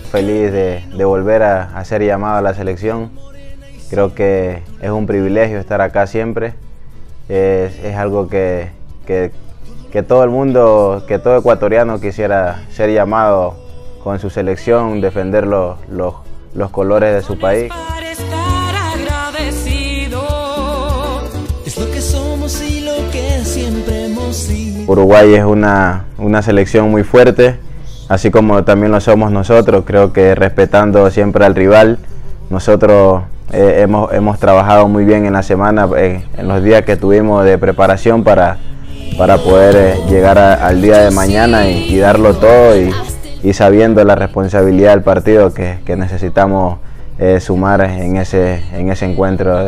feliz de volver a ser llamado a la selección. Creo que es un privilegio estar acá siempre. Es algo que todo el mundo, que todo ecuatoriano quisiera ser llamado con su selección, defender los colores de su país. Uruguay es una selección muy fuerte, así como también lo somos nosotros. Creo que respetando siempre al rival, nosotros hemos trabajado muy bien en la semana, en los días que tuvimos de preparación para poder llegar al día de mañana y darlo todo y sabiendo la responsabilidad del partido que necesitamos sumar en ese encuentro.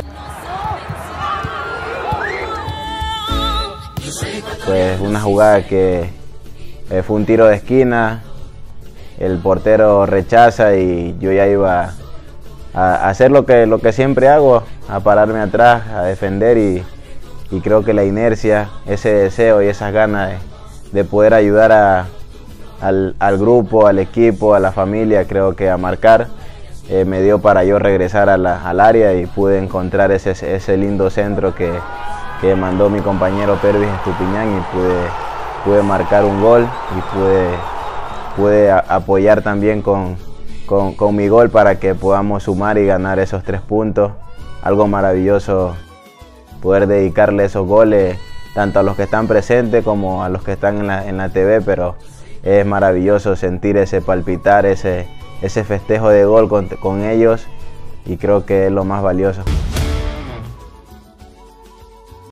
Pues una jugada que fue un tiro de esquina, el portero rechaza y yo ya iba a hacer lo que siempre hago, a pararme atrás, a defender y creo que la inercia, ese deseo y esas ganas de poder ayudar al grupo, al equipo, a la familia, creo que a marcar, me dio para yo regresar al área y pude encontrar ese lindo centro que mandó mi compañero Pervis Estupiñán y pude marcar un gol y pude apoyar también con mi gol para que podamos sumar y ganar esos 3 puntos. Algo maravilloso poder dedicarle esos goles tanto a los que están presentes como a los que están en la TV, pero es maravilloso sentir ese palpitar, ese festejo de gol con ellos y creo que es lo más valioso.